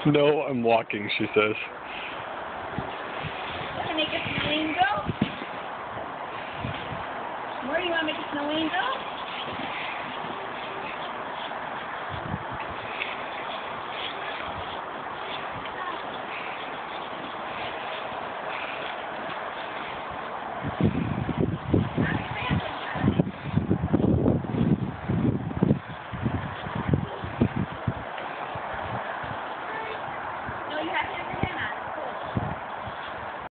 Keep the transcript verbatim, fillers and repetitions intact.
No, I'm walking, she says. Want to make a snow angel? Where do you want to make a snow angel? No, you have to